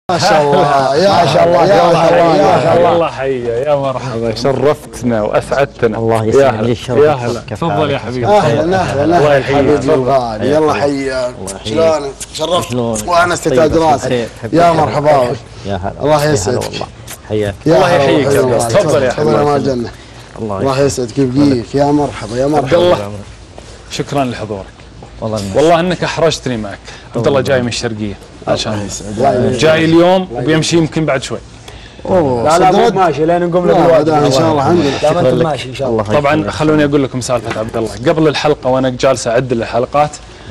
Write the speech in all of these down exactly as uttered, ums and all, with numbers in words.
ما شاء الله يا ما شاء الله يا ما شاء الله يا ما شاء الله. الله حيا يا مرحبا، شرفتنا واسعدتنا. الله يسلمك لي الشرف. يا هلا تفضل يا حبيبي. اهلا اهلا الله اهلا يحييك. حبيبي الغالي، يلا حياك. شلونك؟ شرفت وانا استتاج راسك. يا مرحبا، يا هلا الله يسعدك والله. حياك الله يحييك يا الله. تفضل يا حبيبي. تفضل يا الجنة. الله يسعدك كيف بيك؟ يا مرحبا يا مرحبا. عبد الله شكرا لحضورك. والله والله انك احرجتني معك. عبد الله جاي من الشرقيه عشان يسعدك. جاي اليوم وبيمشي يمكن بعد شوي. اوه لا لا مو صدق؟ ماشي لين نقوم لا بالواجب لا ان شاء الله الحمد لله. دام انت ماشي ان شاء الله. طبعا خلوني اقول لكم سالفه عبد الله. قبل الحلقه وانا جالس اعدل الحلقات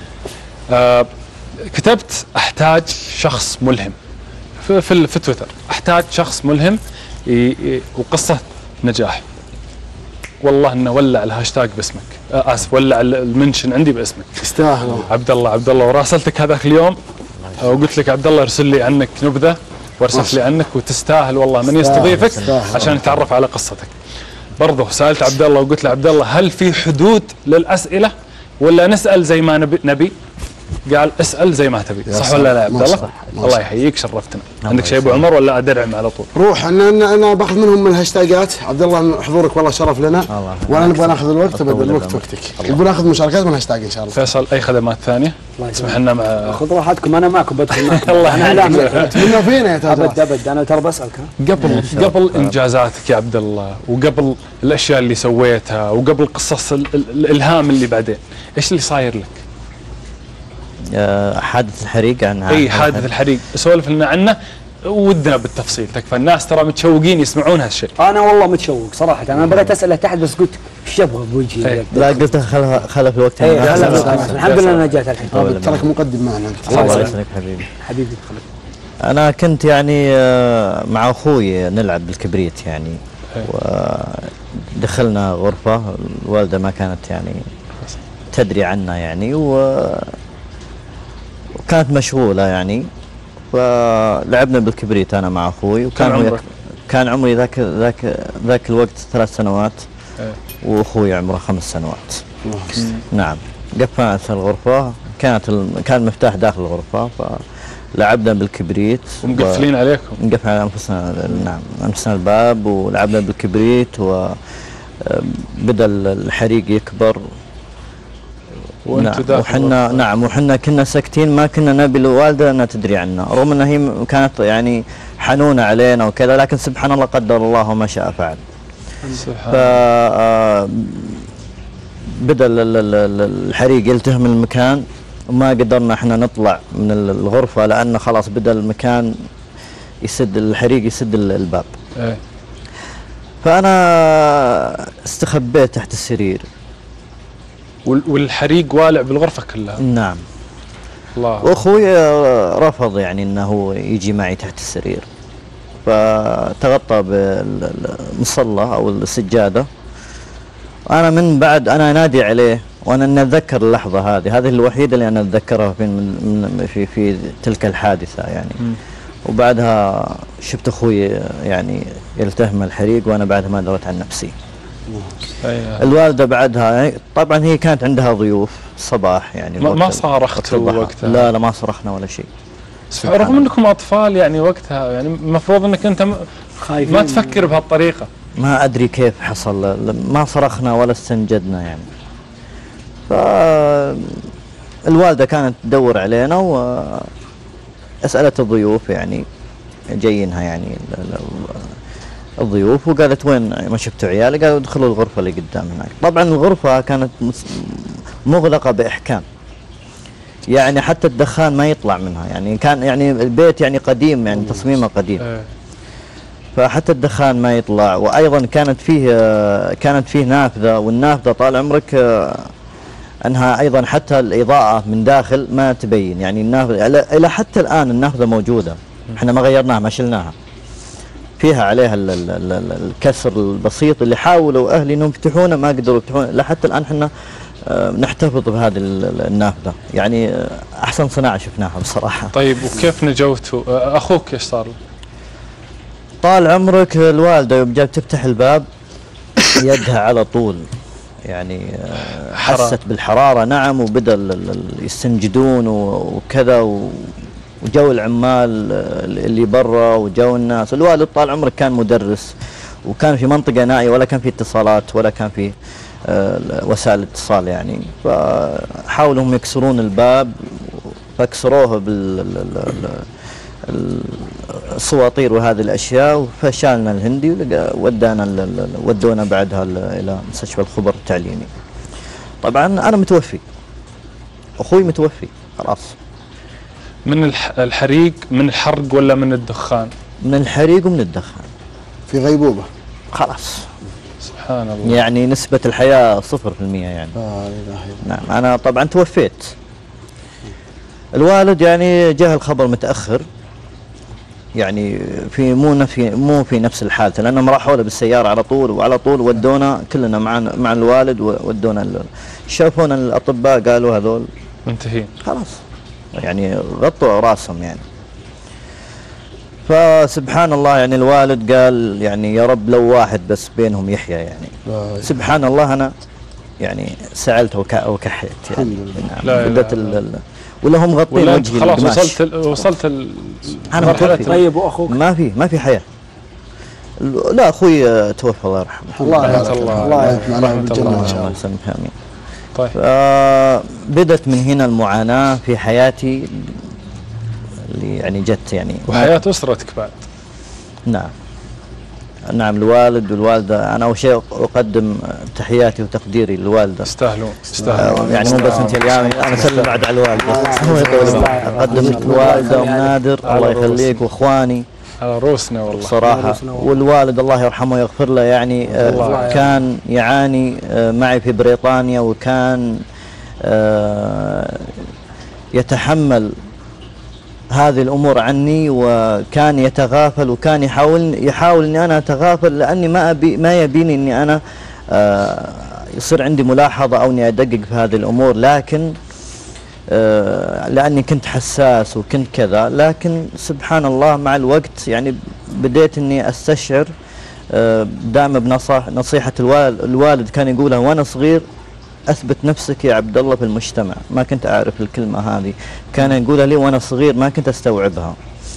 آه كتبت احتاج شخص ملهم في في, في تويتر. احتاج شخص ملهم ي- ي- وقصه نجاح. والله انه ولع الهاشتاج باسمك. آه اسف، ولع المنشن عندي باسمك. تستاهل عبد الله عبد الله وراسلتك هذاك اليوم وقلت لك عبد الله ارسل لي عنك نبذه وارسل لي عنك وتستاهل والله من يستضيفك تستاهل. عشان يتعرف على قصتك. برضه سالت عبد الله وقلت له عبد الله هل في حدود للاسئله ولا نسال زي ما نبي نبي؟ قال اسال زي ما تبي. صح ولا لا يا عبد ما الله؟ صح. ما الله صح. يحييك شرفتنا. عندك شيء ابو عمر ولا ادرعم على طول؟ روح انا انا, أنا باخذ منهم من الهاشتاجات. عبد الله حضورك والله شرف لنا، وانا نبغى ناخذ الوقت وبدل الوقت وقتك. نبغى ناخذ مشاركات من الهاشتاج ان شاء الله. فيصل اي خدمات ثانيه؟ اسمح لنا مع خذ راحتكم انا معكم بدخل معكم. الله انا اعلامي يحييك. منه فينا يا ترى. ابد ابد انا ترى بسالك ها. قبل قبل انجازاتك يا عبد الله وقبل الاشياء اللي سويتها وقبل قصص ال- ال- الالهام اللي بعدين، ايش اللي صاير لك؟ آه، حادث الحريق عن اي حادث الحريق، سولف لنا عنه ودنا بالتفصيل تكفى. الناس ترى متشوقين يسمعون هالشيء. انا والله متشوق صراحه. انا بدأت اساله تحت بس قلت ايش يبغى بوجهي. إيه. لا قلت خلها خلها في وقت اي مناسب. هلا بس الحمد لله انا جات الحين. ترك مقدم معنا انت. الله يسلمك حبيبي. حبيبي انا كنت يعني آه، مع اخوي نلعب بالكبريت يعني، ودخلنا غرفه الوالده ما كانت يعني تدري عنا يعني، و وكانت مشغوله يعني، فلعبنا بالكبريت انا مع اخوي. وكان كم هو عمرك؟ يك- كان عمري ذاك ذاك ذاك الوقت ثلاث سنوات، إيه. واخوي عمره خمس سنوات. نعم. قفلنا الغرفه، كانت ال... كان المفتاح داخل الغرفه، فلعبنا بالكبريت ومقفلين عليكم. نقفل على انفسنا. نعم، انفسنا الباب ولعبنا بالكبريت، وبدا الحريق يكبر. وانتم نعم. داخل وحنا الغرفة. نعم وحنا كنا ساكتين، ما كنا نبي الوالده انها تدري عنا، رغم انها هي م- كانت يعني حنونه علينا وكذا، لكن سبحان الله قدر الله وما شاء فعل. ف سبحان آه، بدا ال- ال- ال- الحريق يلتهم المكان، وما قدرنا احنا نطلع من ال- الغرفه، لان خلاص بدا المكان يسد، الحريق يسد ال- الباب. ايه. فانا استخبيت تحت السرير. وال- والحريق والع بالغرفه كلها. نعم. الله. واخوي آه، رفض يعني انه يجي معي تحت السرير، فتغطى بالمصلى او السجاده. انا من بعد انا انادي عليه، وانا اتذكر اللحظه هذه، هذه الوحيده اللي انا اتذكرها في من من في في تلك الحادثه يعني. م. وبعدها شفت اخوي يعني يلتهم الحريق، وانا بعدها ما دريت عن نفسي. أيه. الوالده بعدها طبعا هي كانت عندها ضيوف صباح يعني. ما, ما وقت- صارختوا وقت الضحى. وقتها؟ لا لا ما صرخنا ولا شيء. سبحان رغم الله. انكم اطفال يعني وقتها، يعني المفروض انك انت م- خايفين ما تفكر بهالطريقه. ما ادري كيف حصل، ما صرخنا ولا استنجدنا يعني. ف الوالده كانت تدور علينا واسالت الضيوف يعني جايينها يعني ال- ال- الضيوف، وقالت وين ما شفتوا عيالي؟ قالوا ادخلوا الغرفه اللي قدام هناك. طبعا الغرفه كانت مس- مغلقه باحكام، يعني حتى الدخان ما يطلع منها يعني، كان يعني البيت يعني قديم يعني تصميمه قديم. ايه. فحتى الدخان ما يطلع، وايضا كانت فيه آه، كانت فيه نافذه، والنافذه طال عمرك آه، انها ايضا حتى الاضاءه من داخل ما تبين يعني. النافذه الى إلى حتى الان النافذه موجوده، احنا ما غيرناها ما شلناها، فيها عليها ال ال ال ال الكسر البسيط اللي حاولوا اهلي انهم يفتحونه ما قدروا يفتحونه، لحتى الان احنا آه، نحتفظ بهذه ال- ال- النافذه يعني. آه، احسن صناعه شفناها بصراحه. طيب وكيف نجوتوا؟ آه، اخوك ايش صار له؟ طال عمرك الوالده يوم جات تفتح الباب يدها على طول يعني آه، حرارة. حست بالحراره. نعم. وبدا ال- ال- ال- يستنجدون و- وكذا و- وجو العمال اللي برا وجو الناس. الوالد طال عمرك كان مدرس، وكان في منطقة نائية ولا كان في اتصالات ولا كان في وسائل اتصال يعني، فحاولوا هم يكسرون الباب فكسروه بالسواطير وهذه الاشياء، وفشلنا الهندي ودانا ودونا بعدها الى مستشفى الخبر التعليمي. طبعا انا متوفي، اخوي متوفي خلاص. من الحريق، من الحرق ولا من الدخان؟ من الحريق ومن الدخان. في غيبوبة خلاص. سبحان الله. يعني نسبة الحياة صفر في المية يعني. آه نعم أنا طبعا توفيت. الوالد يعني جاء الخبر متأخر، يعني في مو في مو في نفس الحالة، لأنهم راحوا له بالسيارة على طول وعلى طول ودونا كلنا مع مع الوالد ودونا. شافونا الأطباء قالوا هذول منتهين خلاص، يعني غطوا راسهم يعني. فسبحان الله يعني الوالد قال يعني يا رب لو واحد بس بينهم يحيى يعني. سبحان الله أنا يعني سألت وك وكحيت يعني. نعم. بدت ولا هم غطين وجهي خلاص وصلت ال وصلت ال أنا متوفي. طيب وأخوك؟ ما في ما في حياة. لا أخوي توفى الله يرحمه. الله يرحمه الله يرحمه بالجنة إن شاء الله. آمين. طيب بدت من هنا المعاناة في حياتي اللي يعني جت يعني. وحياة أسرتك بعد. نعم نعم الوالد والوالدة. أنا أول شيء أقدم تحياتي وتقديري للوالدة. يستاهلون يستاهلون يعني مو بس أنت اليوم، أنا أسلم بعد على الوالدة. أقدم الوالدة ونادر الله يخليك وإخواني على روسنا والله صراحة. والوالد الله يرحمه ويغفر له يعني آه كان يعاني آه معي في بريطانيا، وكان آه يتحمل هذه الأمور عني، وكان يتغافل وكان يحاول يحاول إني أنا أتغافل، لأني ما أبي ما يبيني إني أنا آه يصير عندي ملاحظة أو إني أدقق في هذه الأمور، لكن آه لأني كنت حساس وكنت كذا. لكن سبحان الله مع الوقت يعني بديت إني أستشعر آه دائما بنصيحة نصيحة الوالد, الوالد كان يقولها وأنا صغير: أثبت نفسك يا عبد الله في المجتمع. ما كنت أعرف الكلمة هذه، كان يقولها لي وأنا صغير ما كنت أستوعبها.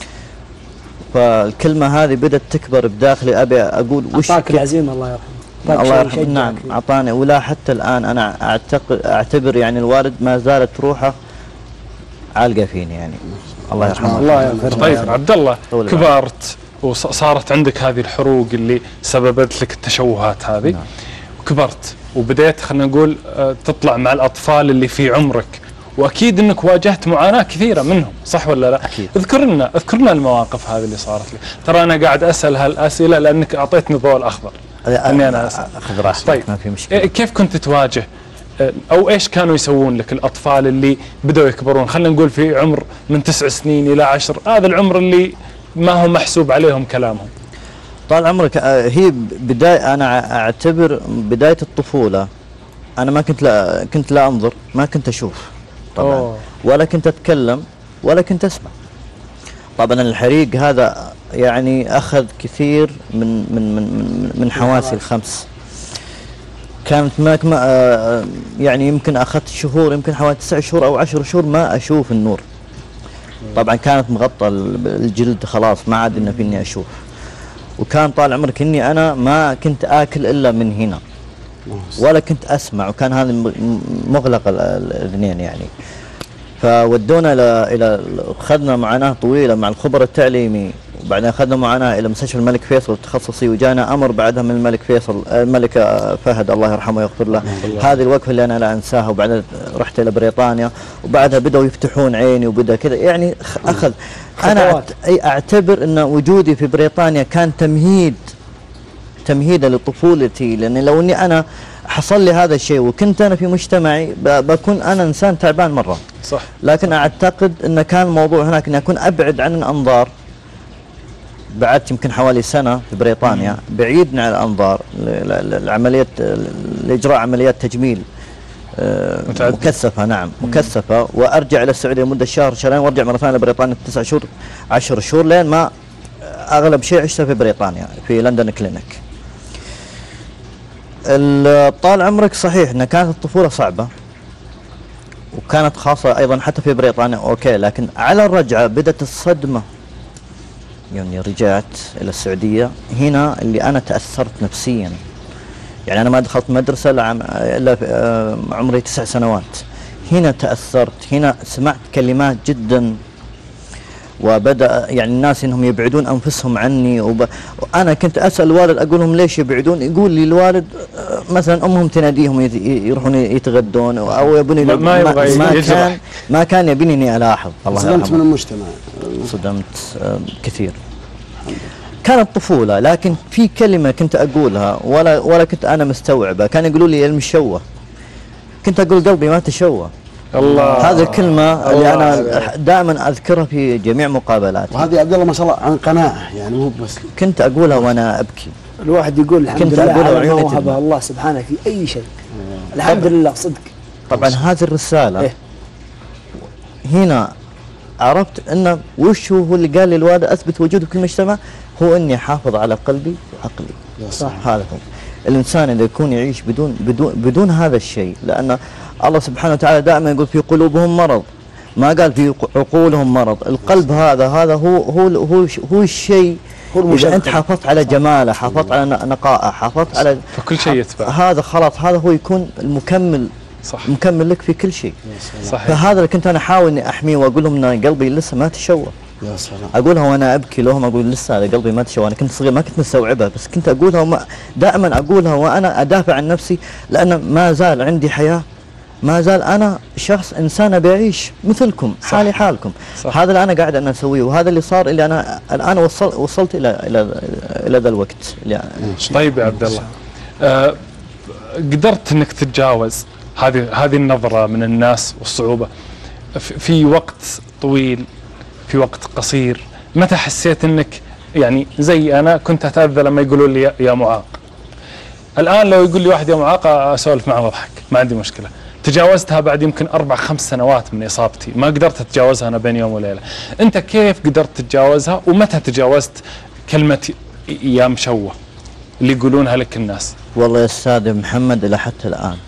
فالكلمة هذه بدأت تكبر بداخلي، أبي أقول وش أعطاك العزيمة الله يرحمه. الله يرحمه. نعم أعطاني، ولا حتى الآن أنا أعتقد أعتبر يعني الوالد ما زالت روحه عالقة فيني يعني. الله يرحمه. الله يغفر. طيب عبد الله كبرت وصارت عندك هذه الحروق اللي سببت لك التشوهات هذه. نعم. وكبرت وبديت خلينا نقول تطلع مع الأطفال اللي في عمرك، وأكيد أنك واجهت معاناة كثيرة منهم، صح ولا لا؟ أكيد. اذكر لنا اذكر لنا المواقف هذه اللي صارت لي. ترى أنا قاعد أسأل هالأسئلة لأنك أعطيتني ضوء الأخضر إني أنا أسأل. أخذ راحتك. طيب ما في مشكلة. كيف كنت تواجه أو إيش كانوا يسوون لك الأطفال اللي بدأوا يكبرون، خلينا نقول في عمر من تسع سنين إلى عشر، هذا العمر اللي ما هو محسوب عليهم كلامهم؟ طال عمرك هي بداية، أنا أعتبر بداية الطفولة. أنا ما كنت لا كنت لا أنظر، ما كنت أشوف طبعا. أوه. ولا كنت أتكلم ولا كنت أسمع. طبعا الحريق هذا يعني أخذ كثير من من من من حواسي الخمس. كانت ما يعني يمكن أخذت شهور، يمكن حوالي تسع شهور أو عشر شهور ما أشوف النور. طبعا كانت مغطى الجلد خلاص، ما عاد إنه فيني أشوف. وكان طال عمرك إني أنا ما كنت آكل إلا من هنا ولا كنت أسمع، وكان هذا مغلق الاذنين يعني. فودونا إلى إلى أخذنا معاناة طويلة مع الخبر التعليمي، وبعدين أخذنا معاناة إلى مستشفى الملك فيصل التخصصي، وجانا أمر بعدها من الملك فيصل الملك فهد الله يرحمه ويغفر له. هذه الوقفة اللي أنا لا أنساها. وبعدين رحت إلى بريطانيا، وبعدها بدأوا يفتحون عيني وبدأ كذا يعني أخذ. أنا أعتبر أن وجودي في بريطانيا كان تمهيد تمهيدا لطفولتي، لأن لو أني أنا حصل لي هذا الشيء وكنت أنا في مجتمعي بكون أنا إنسان تعبان مرة. صح. لكن أعتقد أن كان الموضوع هناك أني أكون أبعد عن الأنظار. بعدت يمكن حوالي سنة في بريطانيا بعيد عن الأنظار لعملية لإجراء عمليات تجميل مكثفة. نعم مكثفة. وأرجع إلى السعودية لمدة شهر شهرين، وأرجع مرة ثانية لبريطانيا تسع شهور عشر شهور، لين ما أغلب شيء عشته في بريطانيا في لندن كلينيك. طال عمرك صحيح أن كانت الطفولة صعبة، وكانت خاصة أيضا حتى في بريطانيا أوكي، لكن على الرجعة بدأت الصدمة. يعني رجعت إلى السعودية، هنا اللي أنا تأثرت نفسيا. يعني أنا ما دخلت مدرسة إلا عمري تسع سنوات. هنا تأثرت، هنا سمعت كلمات جدا، وبدأ يعني الناس انهم يبعدون انفسهم عني. وب... وانا كنت اسال الوالد اقول لهم ليش يبعدون؟ يقول لي الوالد مثلا امهم تناديهم يروحون يتغدون او يبوني ما, ما, ما, ما يجرح. كان ما كان يبيني اني الاحظ. الله يرحمه. صدمت من المجتمع. صدمت كثير. كانت طفوله، لكن في كلمه كنت اقولها ولا ولا كنت انا مستوعبه. كان يقولوا لي المشوه، كنت اقول قلبي ما تشوه. الله. هذه الكلمة اللي أنا دائما أذكرها في جميع مقابلاتي. وهذه عبد الله ما شاء الله عن قناعة، يعني مو بس كنت أقولها وأنا أبكي. الواحد يقول الحمد كنت لله أقولها على ما وعيوني وهبه تدمع. الله سبحانه في أي شيء. الحمد لله صدق. طبعا هذه الرسالة إيه؟ هنا عرفت أنه وش هو اللي قال لي الوالد أثبت وجودي في المجتمع، هو إني أحافظ على قلبي وعقلي. صح. هذا هو الإنسان إذا يكون يعيش بدون بدون بدون هذا الشيء، لأن الله سبحانه وتعالى دائما يقول في قلوبهم مرض، ما قال في عقولهم مرض. القلب هذا هذا هو هو هو هو الشيء. إذا أنت حافظت على جماله، حافظت على نقائه، حافظت على فكل شيء يتبع. هذا خلاص، هذا هو يكون المكمل. صح. مكمل لك في كل شيء. صحيح. فهذا اللي كنت انا احاول اني احميه واقول لهم ان قلبي لسه ما تشوه. يا سلام. اقولها وانا ابكي لهم، اقول لسه هذا قلبي ما تشوه. انا كنت صغير ما كنت مستوعبها، بس كنت اقولها وما دائما اقولها وانا ادافع عن نفسي، لان ما زال عندي حياه، ما زال انا شخص انسان ابي اعيش مثلكم، حالي حالكم. صح. هذا اللي انا قاعد انا اسويه، وهذا اللي صار اللي انا الان وصل وصلت الى الى الى ذا الوقت اللي طيب يا عبد الله، آه قدرت انك تتجاوز هذه هذه النظرة من الناس والصعوبة في, في وقت طويل، في وقت قصير؟ متى حسيت انك يعني زي انا كنت اتأذى لما يقولوا لي يا معاق؟ الان لو يقول لي واحد يا معاق اسولف معه واضحك، ما عندي مشكلة. تجاوزتها بعد يمكن اربع خمس سنوات من اصابتي، ما قدرت اتجاوزها انا بين يوم وليلة. انت كيف قدرت تتجاوزها؟ ومتى تجاوزت كلمة يا مشوه اللي يقولونها لك الناس؟ والله يا استاذ محمد الى حتى الان.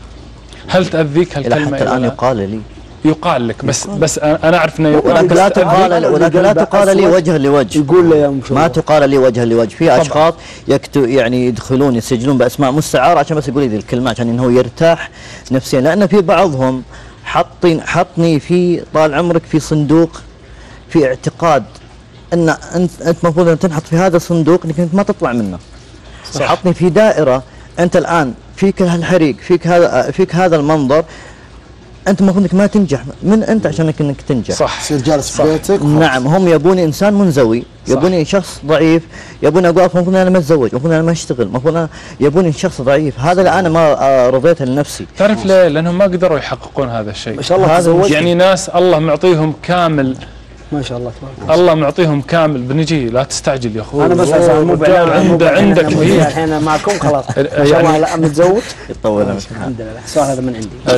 هل تأذيك هالكلمة؟ الى حتى الان يقال لي يقال لك، بس يقال. بس انا اعرف انه يقال، ولكن لا تقال ولكن لا تقال لي وجها لوجه. يقول له يا مشوه، ما تقال لي وجها لوجه. في اشخاص يكتب يعني يدخلون يسجلون باسماء مستعاره عشان بس يقول لي ذي الكلمات عشان انه يرتاح نفسيا، لان في بعضهم حاطين حطني في طال عمرك في صندوق، في اعتقاد ان انت انت المفروض ان تنحط في هذا الصندوق انك انت ما تطلع منه. صح. حطني في دائره، انت الان فيك هالحريق، فيك هذا فيك هذا المنظر، انت المفروض انك ما تنجح. من انت عشان انك تنجح؟ صح. تصير جالس في بيتك. نعم، هم يبوني انسان منزوي، يبوني شخص ضعيف، يبوني اقول المفروض انا ما اتزوج، المفروض انا ما اشتغل، المفروض انا يبوني شخص ضعيف. هذا اللي انا ما رضيته لنفسي. تعرف ليه؟ لانهم ما قدروا يحققون هذا الشيء. ما شاء الله تزوجت. يعني ناس الله معطيهم كامل، ما شاء الله تبارك الله معطيهم كامل. بنجي لا تستعجل يا اخوي. انا بس مو الرجال عنده عندك هي الحين معكم خلاص ما شاء الله. لا متزوج يطول. الحمد لله. السؤال هذا من عندي.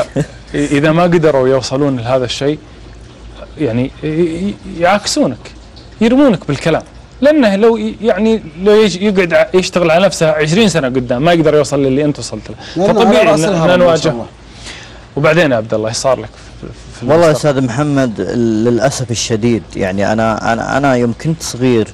اذا ما قدروا يوصلون لهذا الشيء يعني يعكسونك، يرمونك بالكلام، لانه لو يعني لو يقعد يشتغل على نفسه عشرين سنه قدام ما يقدر يوصل للي انت وصلت له. فطبيعي ان نواجه. وبعدين يا عبد الله ايش صار لك في والله يا استاذ محمد للاسف الشديد، يعني انا انا انا يوم كنت صغير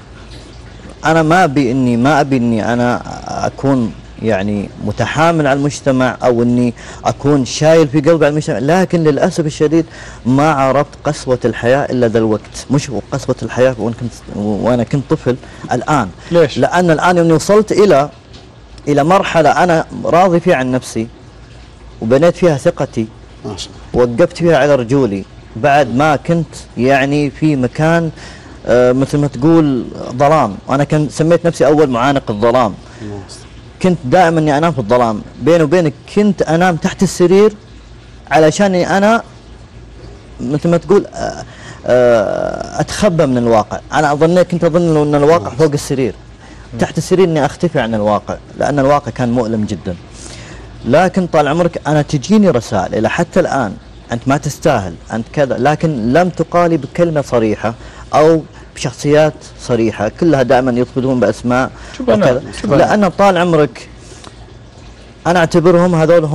انا ما ابي اني ما ابي اني انا اكون يعني متحامل على المجتمع او اني اكون شايل في قلبي على المجتمع، لكن للاسف الشديد ما عرفت قسوه الحياه الا ذا الوقت. مش قسوه الحياه وانا كنت وانا كنت طفل، الان. ليش؟ لان الان يوم وصلت الى الى مرحله انا راضي فيها عن نفسي وبنيت فيها ثقتي، ما شاء الله، وقفت فيها على رجولي بعد ما كنت يعني في مكان آه مثل ما تقول ظلام. انا كنت سميت نفسي اول معانق الظلام. كنت دائما اني انام في الظلام، بيني وبينك كنت انام تحت السرير علشان انا مثل ما تقول آه آه اتخبى من الواقع. انا ظنيت كنت اظن ان الواقع فوق السرير، تحت السرير اني اختفي عن الواقع، لان الواقع كان مؤلم جدا. لكن طال عمرك انا تجيني رسائل الى حتى الان انت ما تستاهل، انت كذا، لكن لم تقالي بكلمه صريحه او بشخصيات صريحه، كلها دائما يطلبون باسماء وكذا. لان طال عمرك انا اعتبرهم هذول هم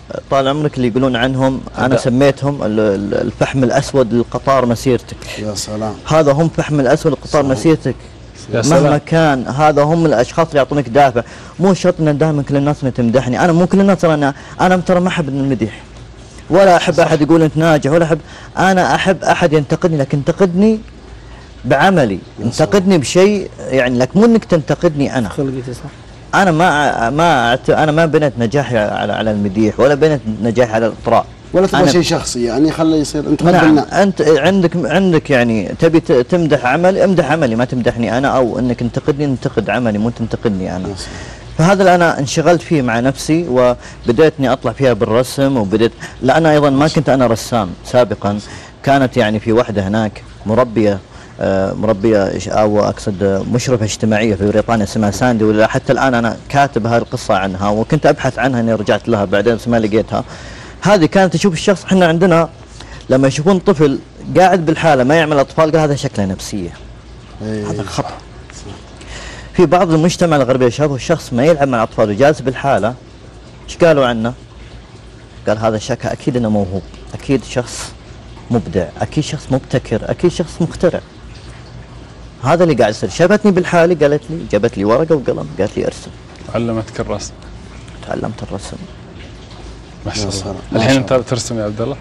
طال عمرك اللي يقولون عنهم انا سميتهم الفحم الاسود للقطار مسيرتك. يا سلام. هذا هم فحم الاسود لقطار مسيرتك. مهما كان هذا هم الاشخاص اللي يعطونك دافع. مو شرط ان دائما كل الناس تمدحني، انا مو كل الناس ترى انا انا ترى ما احب المدح ولا احب صح. احد يقول انت ناجح ولا احب، انا احب احد ينتقدني لكن ينتقدني بعملي، ينتقدني بشيء يعني لك مو انك تنتقدني انا. خلقتي صح. انا ما ما انا ما بنيت نجاحي على على المديح ولا بنيت نجاحي على الاطراء. ولا تبغى شيء شخصي يعني خليه يصير انت نعم. انت عندك عندك يعني تبي تمدح عملي امدح عملي، ما تمدحني انا، او انك تنتقدني انتقد عملي مو تنتقدني انا. يس. فهذا اللي انا انشغلت فيه مع نفسي وبديت اني اطلع فيها بالرسم، وبديت لان ايضا ما كنت انا رسام سابقا. كانت يعني في واحده هناك مربيه آه مربيه او اقصد مشرفه اجتماعيه في بريطانيا اسمها ساندي، ولا حتى الان انا كاتب هذه القصه عنها وكنت ابحث عنها اني رجعت لها بعدين بس ما لقيتها. هذه كانت تشوف الشخص، احنا عندنا لما يشوفون طفل قاعد بالحاله ما يعمل اطفال قال هذا شكله نفسيه. هذا خطا. في بعض المجتمع الغربي شافوا الشخص ما يلعب مع الاطفال وجالس بالحاله، ايش قالوا عنه؟ قال هذا شكله اكيد انه موهوب، اكيد شخص مبدع، اكيد شخص مبتكر، اكيد شخص مخترع. هذا اللي قاعد يصير. شافتني بالحاله قالت لي، جابت لي ورقه وقلم قالت لي ارسم. علمتك الرسم؟ تعلمت الرسم. ما شاء الله. الحين انت ترسم يا عبد الله؟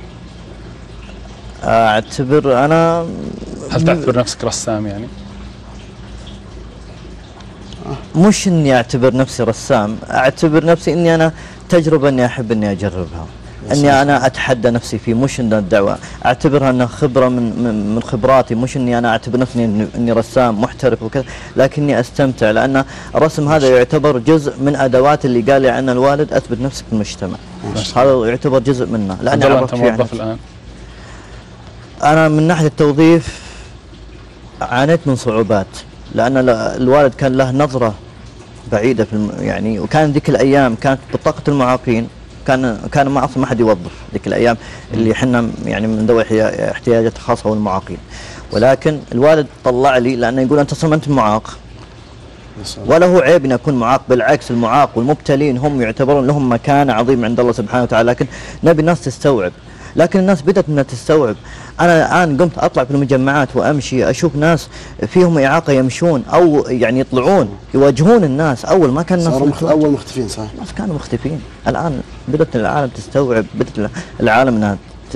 اعتبر انا هل تعتبر نفسك رسام يعني؟ مش اني اعتبر نفسي رسام، اعتبر نفسي اني انا تجربه اني احب اني اجربها، اني انا اتحدى نفسي فيه، مش ان الدعوه، اعتبرها انها خبره من من, من خبراتي، مش اني انا اعتبر نفسي اني, إني رسام محترف وكذا، لكني استمتع لان الرسم هذا يعتبر جزء من ادوات اللي قال لي عنها الوالد اثبت نفسك في المجتمع. هذا يعتبر جزء منه لاني عرفت فيه. انت موظف الان؟ انا من ناحيه التوظيف عانيت من صعوبات لان الوالد كان له نظره بعيده في الم... يعني وكان ذيك الايام كانت بطاقه المعاقين كان كان ما اصلا ما حد يوظف ذيك الايام اللي احنا يعني من ذوي احتياجات خاصه والمعاقين، ولكن الوالد طلع لي لانه يقول انت اصلا انت معاق ولا هو عيب ان اكون معاق، بالعكس المعاق والمبتلين هم يعتبرون لهم مكانه عظيمه عند الله سبحانه وتعالى، لكن نبي الناس تستوعب، لكن الناس بدأت انها تستوعب. انا الان قمت اطلع في المجمعات وامشي اشوف ناس فيهم اعاقه يمشون او يعني يطلعون يواجهون الناس، اول ما كان الناس مخ... اول مختفين صح؟ الناس كانوا مختفين، الان بدأت العالم تستوعب، بدأت العالم انها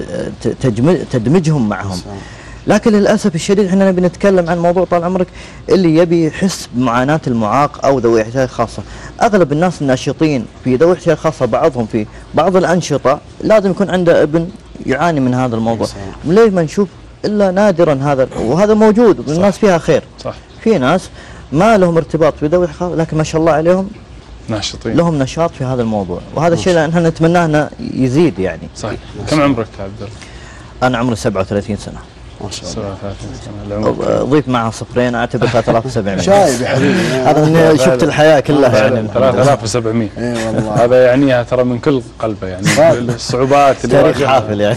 تدمج تدمجهم معهم. صح. لكن للاسف الشديد احنا نبي نتكلم عن موضوع طال عمرك اللي يبي يحس بمعاناه المعاق او ذوي احتياجات خاصه. اغلب الناس الناشطين في ذوي احتياجات خاصه بعضهم في بعض الانشطه لازم يكون عنده ابن يعاني من هذا الموضوع. ليه ما نشوف الا نادرا هذا، وهذا موجود والناس فيها خير. صح. في ناس ما لهم ارتباط في ذوي خاصه لكن ما شاء الله عليهم ناشطين، لهم نشاط في هذا الموضوع، وهذا الشيء اللي احنا نتمناه انه يزيد يعني. صحيح. كم عمرك يا عبد الله؟ انا عمري سبعة وثلاثين سنة. ما شاء الله. ضيف معها صفرين اعتبر ثلاثة آلاف وسبعمائة. شايب يا حبيبي. هذا اني شفت الحياه كلها يعني. ثلاثة آلاف وسبعمائة. اي والله. هذا يعنيها ترى من كل قلبه يعني. الصعوبات اللي تاريخ حافل يعني.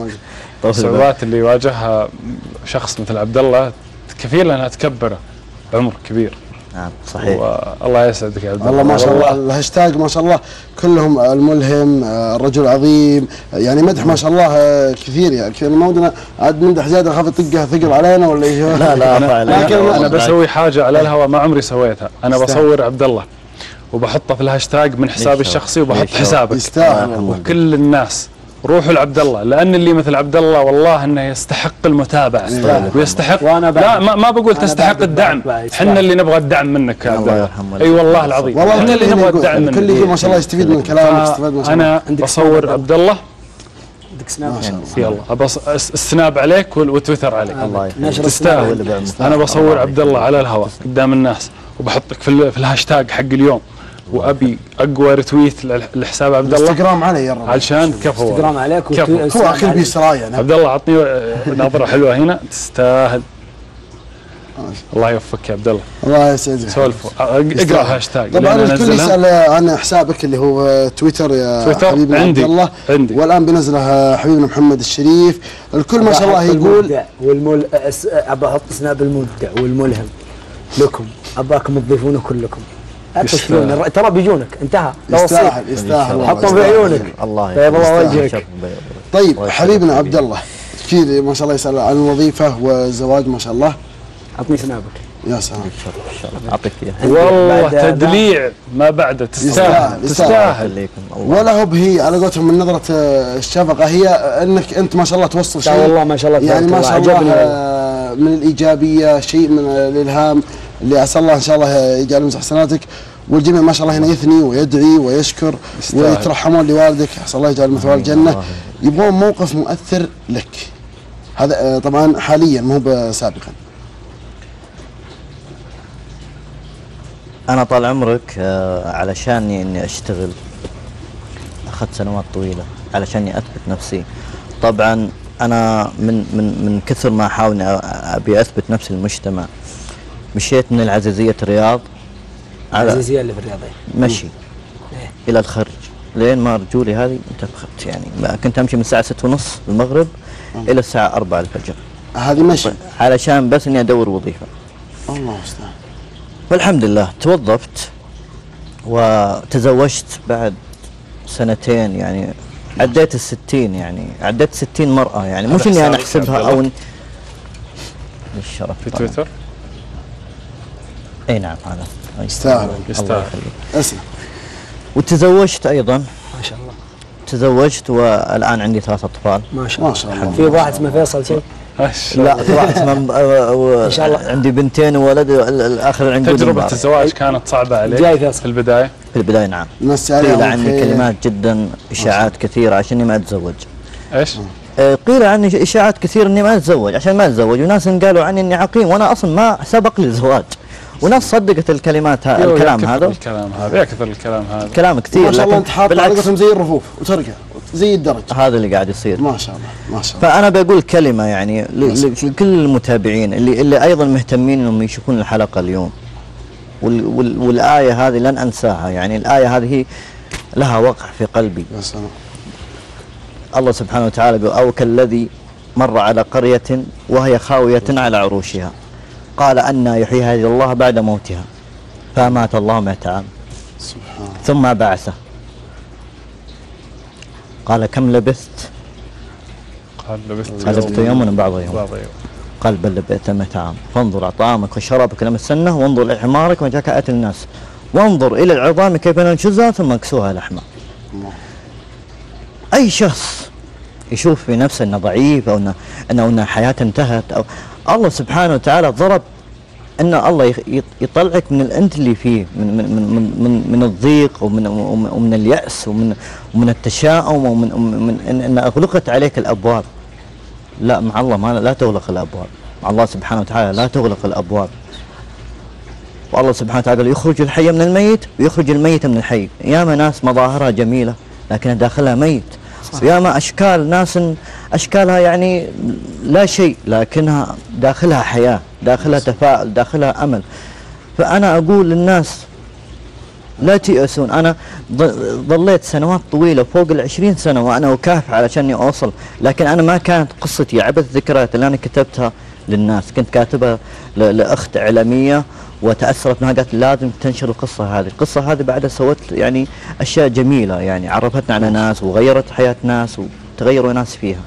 الصعوبات اللي يواجهها شخص مثل عبد الله كفيله انها تكبره بعمر كبير. نعم صحيح. والله يسعدك يا عبد الله. والله ما شاء الله الهاشتاج ما شاء الله كلهم الملهم، الرجل العظيم، يعني مدح ما شاء الله كثير يعني كثير ما ودنا عاد نمدح زياده اخاف طقها ثقل علينا ولا ايش؟ لا لا انا, أنا, أنا بسوي حاجه على الهواء ما عمري سويتها، انا بصور عبد الله وبحطه في الهاشتاج من حسابي الشخصي وبحط حسابك. يستاهل. وكل الناس روحوا لعبد الله، لان اللي مثل عبد الله والله انه يستحق المتابعه ويستحق. لا ما, ما بقول تستحق الدعم، احنا اللي نبغى الدعم منك يا عبد الله. اي أيوة والله العظيم احنا اللي نبغى الدعم منك. الكل يقول ما شاء الله يستفيد من كلامك، يستفيد ما شاء الله. انا بصور عبد الله. عندك سناب؟ يلا ابص السناب عليك والتويتر عليك. الله تستاهل. انا بصور عبد الله على الهواء قدام الناس وبحطك في, في الهاشتاج حق اليوم، وابي اقوى رتويت لحساب عبد الله. انستغرام علي يا رب علشان كفو انستغرام عليك هو اخي بيسرايا. عبد الله عطني نظره حلوه هنا تستاهل. الله يوفقك يا عبد الله. الله يسعدك. سولفوا اقرا هاشتاج. طبعا الكل يسال عن حسابك اللي هو تويتر يا تويتر حبيبنا عبد الله، عندي. والان بينزله حبيبنا محمد الشريف. الكل ما شاء الله يقول والمل ابى احط سناب المبدع والملهم لكم، اباكم تضيفونه كلكم. لا تشفون ترى بيجونك انتهى. يستاهل يستاهل حطهم في عيونك. الله بيض الله يستاهل. وجهك. طيب حبيبنا عبد الله كثير ما شاء الله يسأل عن الوظيفة والزواج ما شاء الله. عطني سنابك. يا سلام. اعطيك اياه. والله بعد- تدليع ما بعده تستاهل يستاهل. تستاهل. خليكم الله. ولا هو هي على قولتهم من نظرة آه، الشفقة هي انك انت ما شاء الله توصل شيء. لا والله ما شاء الله يعني تبارك ما شاء الله، الله عجبني. آه، من الايجابية شيء من الالهام اللي عسى الله ان شاء الله يجعل يمسح حسناتك. والجميع ما شاء الله هنا يثني ويدعي ويشكر يستاهل. ويترحمون لوالدك عسى الله يجعل مثواه الجنة. يبغون موقف مؤثر لك. هذا آه، طبعا حاليا مو بسابقا. أنا طال عمرك آه، علشان إني أشتغل أخذت سنوات طويلة علشان أثبت نفسي. طبعا أنا من من من كثر ما أحاول إني أبي أثبت نفسي للمجتمع مشيت من العزيزية الرياض على العزيزية اللي في الرياض. مشي إلى الخرج لين ما رجولي هذه انتفخت. يعني ما كنت أمشي من الساعة ستة ونص المغرب إلى الساعة أربعة الفجر هذه مشي. علشان بس إني أدور وظيفة. الله المستعان. والحمد لله توظفت وتزوجت بعد سنتين. يعني عديت الستين يعني عديت ستين مرأة يعني مش اني انا احسبها او إن- للشرف في طبعاً. تويتر اي نعم هذا يستاهل. الله يستاهل. يخليك. اسلم. وتزوجت ايضا ما شاء الله تزوجت والان عندي ثلاث اطفال. ما شاء الله. ما شاء الله. في واحد اسمه فيصل شيء. لا واحد اسمه إن شاء الله. عندي بنتين وولد ال- الاخر عندي تجربة الزواج كانت صعبة عليك جاي فيصل. في البداية؟ في البداية. نعم نمسي قيل عليهم عني خير. كلمات جدا اشاعات كثيرة عشاني ما اتزوج. ايش؟ آه، قيل عني اشاعات كثير اني ما اتزوج عشان ما اتزوج وناس قالوا عني اني عقيم وانا اصلا ما سبق لي الزواج وناس صدقت الكلمات ها يو، الكلام يكثر هذا الكلام هذا يكثر الكلام هذا. كلام كثير ما شاء الله لكن انت حاط على بالعكس قولتهم زي الرفوف وترقع زي الدرج. هذا اللي قاعد يصير. ما شاء الله ما شاء الله. فانا بقول كلمه يعني ل- لكل المتابعين اللي اللي ايضا مهتمين انهم يشوفون الحلقه اليوم وال وال والايه هذه لن انساها. يعني الايه هذه هي لها وقع في قلبي. يا سلام. الله سبحانه وتعالى يقول أو كالذي مر على قرية وهي خاوية على عروشها قال أنى يحيي هذه الله بعد موتها فمات الله مئة عام سبحان ثم بعثه قال كم لبثت قال لبثت قال لبثت يوما بعض يوم بعض يوم. قال بل لبثت مئة عام فانظر على طعامك وشرابك لم تسنه وانظر إلى حمارك وجاك آية الناس وانظر إلى العظام كيف ننشزها ثم اكسوها لحما. الله. أي شخص يشوف في نفسه انه ضعيف او انه انه انه حياته انتهت او الله سبحانه وتعالى ضرب ان الله يخ- يط- يطلعك من الانت اللي فيه من من من من, من الضيق ومن ومن اليأس ومن ومن التشاؤم ومن من ان, إن اغلقت عليك الابواب. لا مع الله ما لا تغلق الابواب. مع الله سبحانه وتعالى لا تغلق الابواب. والله سبحانه وتعالى قال يخرج الحي من الميت ويخرج الميت من الحي. ياما ناس مظاهرها جميله لكن داخلها ميت. ياما اشكال ناس اشكالها يعني لا شيء لكنها داخلها حياه، داخلها تفاؤل، داخلها امل. فانا اقول للناس لا تيأسون. انا ض- ظليت سنوات طويله فوق العشرين سنه وانا اكافح علشاني اوصل، لكن انا ما كانت قصتي عبث ذكريات اللي انا كتبتها للناس، كنت كاتبها ل- لاخت اعلاميه وتاثرت منها قالت لازم تنشر القصه هذه، القصه هذه بعدها سوت يعني اشياء جميله يعني عرفتنا على ناس وغيرت حياه ناس وتغيروا ناس فيها.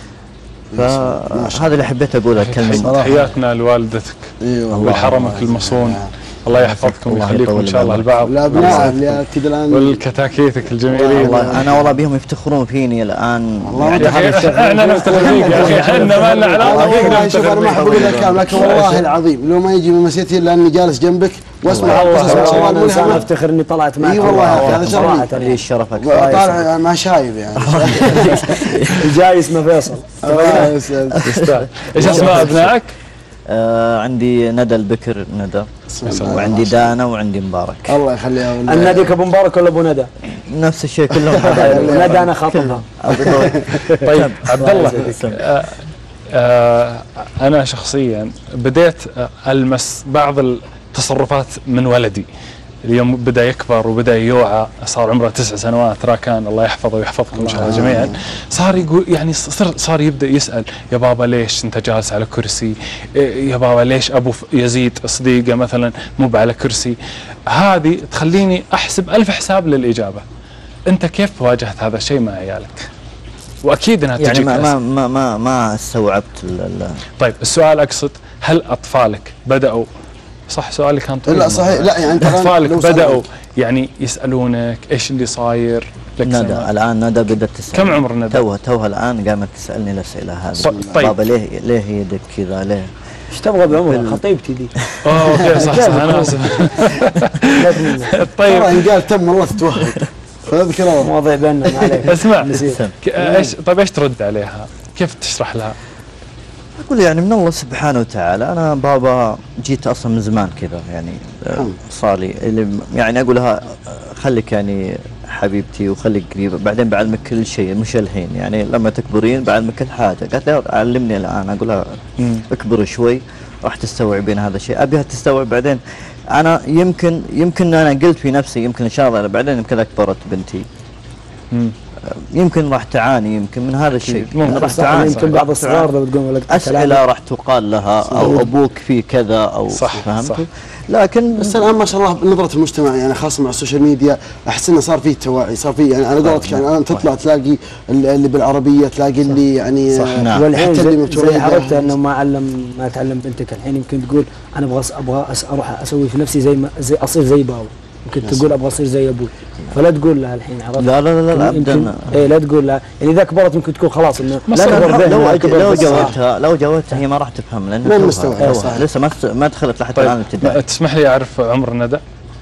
فهذا اللي حبيت اقوله الكلمه. تحياتنا لوالدتك اي والله. ولحرمك المصون. الله يحفظكم الله ويخليكم يطول ان شاء الله بعمرك. البعض. الابناء اللي اكيد الان والكتاكيتك الجميلين. والله انا والله بهم يفتخرون فيني الان. والله يعني يا اخي احنا نفتخر فيك يا اخي احنا ما لنا علاقه فيك والله شوف انا ما احب نفتخر اقول لك فيك. كلام لكن والله العظيم لو ما يجي من مسيرتي الا اني جالس جنبك واسمع والله قصص ما شاء الله انا انسان الملهمه. افتخر اني طلعت معك. اي والله يا اخي هذا صراحة شرفي. لي الشرف اكثر. طالع مع شايب يعني. جاي اسمه فيصل. الله يسعدك. تستاهل. ايش اسماء ابنائك؟ آه عندي ندى البكر ندى وعندي دانا وعندي مبارك. الله يخليها والله. الناديك ابو مبارك ولا ابو ندى؟ نفس الشيء كلهم حبايب. ندى انا خاطبها. طيب عبد الله آه، آه، انا شخصيا بديت آه، المس بعض التصرفات من ولدي اليوم بدا يكبر وبدا يوعى، صار عمره تسع سنوات، راكان الله يحفظه ويحفظكم ان شاء الله جميعا. صار يقول يعني صار صار يبدا يسال يا بابا ليش انت جالس على كرسي؟ يا بابا ليش ابو يزيد صديقه مثلا مو على كرسي؟ هذه تخليني احسب ألف حساب للاجابه. انت كيف واجهت هذا الشيء مع عيالك؟ واكيد انها يعني تجيك ما أسئلة. ما ما ما, ما استوعبت ال ال طيب السؤال اقصد هل اطفالك بداوا صح سؤالي كان طويل؟ لا صحيح، لا يعني انت اطفالك بداوا يعني يسالونك ايش اللي صاير لك؟ ندى الان ندى بدات تسال. كم عمر ندى؟ توها توها الان قامت تسالني الاسئله هذه. طيب بابا ليه ليه يدك كذا ليه؟ ايش تبغى بعمرك؟ خطيبتي دي. اوه اوكي صح صح انا اسف. طيب ترى ان قال تم والله تتوهق فاذكر مواضيع بيننا ما عليك. اسمع ك- ايش طيب ايش ترد عليها؟ كيف تشرح لها؟ اقول يعني من الله سبحانه وتعالى. انا بابا جيت اصلا من زمان كذا يعني آه، صار لي اللي يعني اقول لها آه، خليك يعني حبيبتي وخليك قريبه، بعدين بعلمك كل شيء مش الحين، يعني لما تكبرين بعلمك كل حاجه. قالت لي علمني الان. اقول لها اكبر شوي راح تستوعبين هذا الشيء. ابيها تستوعب بعدين. انا يمكن يمكن انا قلت في نفسي يمكن ان شاء الله بعدين يمكن اكبرت بنتي مم. يمكن راح تعاني يمكن من هذا الشيء، ممكن. راح صح، تعاني يمكن بعض الصغار لو تقول ولد اسئله راح تقال لها او ابوك في كذا او صح، فهمت صح. لكن بس الان ما شاء الله نظره المجتمع يعني خاصه مع السوشيال ميديا احس انه صار فيه توعي، صار فيه يعني على قولتك يعني الان تطلع تلاقي اللي بالعربيه تلاقي اللي يعني صح، نعم. والحين حتى اللي زي, مبتوعين زي حركته انه ما علم ما تعلم بنتك الحين يمكن تقول انا ابغى ابغى اروح اسوي في نفسي زي ما زي اصير زي بابا، يمكن تقول ابغى اصير زي ابوي، فلا تقول لها الحين عرفت؟ لا لا لا, لا ابدا. ايه لا تقول لها يعني اذا كبرت يمكن تكون خلاص انه ما لا صار لا تكبر لو ذهنها، لو, كبر لو بس. جاوبتها لو جاوبتها هي ما راح تفهم لان ما توها- مستوعبة، توها صح. لسه ما ما دخلت لحتى الان طيب الابتدائي. تسمح لي اعرف عمر ندى؟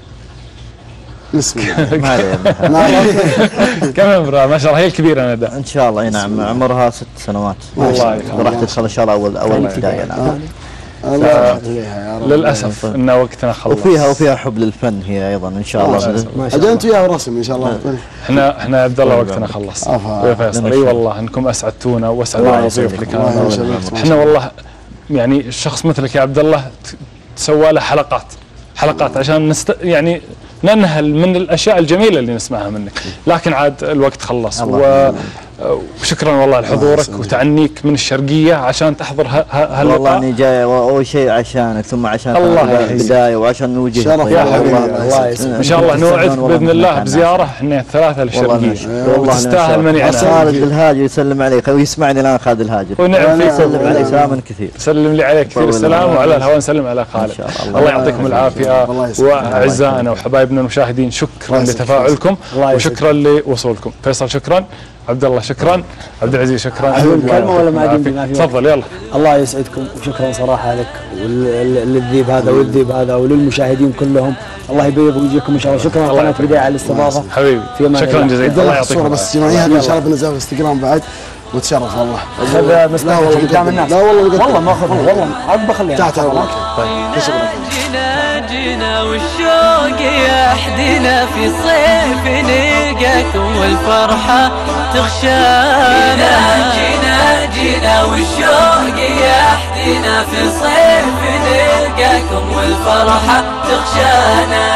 بسم الله ما عليه. كم عمرها؟ ما شاء الله هي الكبيره ندى. ان شاء الله اي نعم عمرها ست سنوات. الله يرحمها. راح تدخل ان شاء الله اول اول ابتدائي الان. الله يرحمك عليها يا رب. للاسف ان وقتنا خلص. وفيها وفيها حب للفن هي ايضا ان شاء الله. ما شاء اجل انت وياه ورسم ان شاء الله. احنا احنا يا عبد الله وقتنا خلص. عفا. يا فيصل اي والله انكم اسعدتونا واسعدوا الله الضيوف اللي يسعدك. الله كانوا. يسعدك. احنا والله يعني الشخص مثلك يا عبد الله ت- تسوى له حلقات حلقات عشان نست يعني ننهل من الاشياء الجميله اللي نسمعها منك، لكن عاد الوقت خلص و... وشكرا والله لحضورك وتعنيك من الشرقيه عشان تحضر ه... ه... والله هاللقاء. اني جاي اول شيء عشانك ثم عشان الله يحييك. البدايه وعشان نوجه شرف الضيوف. يا حبيبي. والله الله يسلمك. ان شاء الله نوعد باذن الله بزياره احنا الثلاثه للشرقيه وتستاهل من يعنى. خالد الهاجر يسلم عليك ويسمعني الان خالد الهاجر. ونعم فيك. يسلم عليك سلاما كثير. سلم لي عليك كثير السلام وعلى الهواء نسلم على خالد. شاء الله. الله يعطيكم العافيه الله يسلمك. واعزائنا وحبايبنا المشاهدين شكرا الله يسلمك. لتفاعلكم الله يسلمك. وشكرا لوصولكم. فيصل شكرا، عبد الله شكرا، عبد العزيز شكرا. عندكم الله كلمة ولا ما يعطيكم عندي؟ العافية. ما في وقت. تفضل يلا. الله يسعدكم وشكرا صراحه لك وللذيب هذا والذيب هذا وللمشاهدين كلهم، الله يبيض وجهكم ان شاء الله. شكرا قناه بدايه على الاستضافه حبيبي في أمان شكرا الله. جزيلا. بدي الله لك صوره يعطيكم بس العافية. اجتماعيه هذه ان شاء الله بنزلها في الانستغرام بعد وتشرف والله. خذ مسموح والله قدام مقدم. الناس. لا والله مقدم. والله ما اخذ والله عاد بخليها. تعال تعال والله. جينا جينا والشوق يحدينا في صيف نلقاكم والفرحة تغشانا. جينا جينا والشوق يحدينا في صيف نلقاكم والفرحة تغشانا.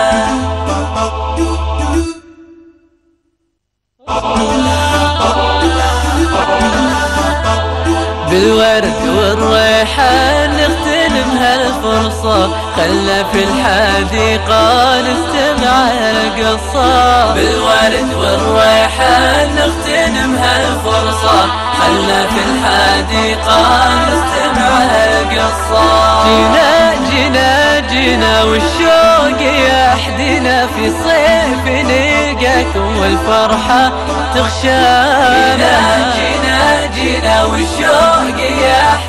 بالورد والريحان نغتنم هالفرصة، خلنا في الحديقة نستمع القصة. بالورد والريحان نغتنم هالفرصة، خلنا في الحديقة نستمع القصة. جينا جينا جينا والشوق يحدينا في صيف نلقاكم والفرحة تغشانا. جينا جينا والشوق يحدينا